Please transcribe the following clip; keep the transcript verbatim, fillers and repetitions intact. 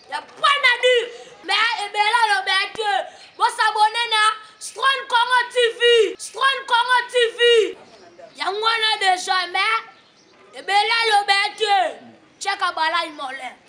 y a pas à dire. Mais et bien là le bête, vous s'abonnez na Strong Congo T V, Strong Congo T V. Y a moi là déjà mais et bien là le bête, check à bala il m'en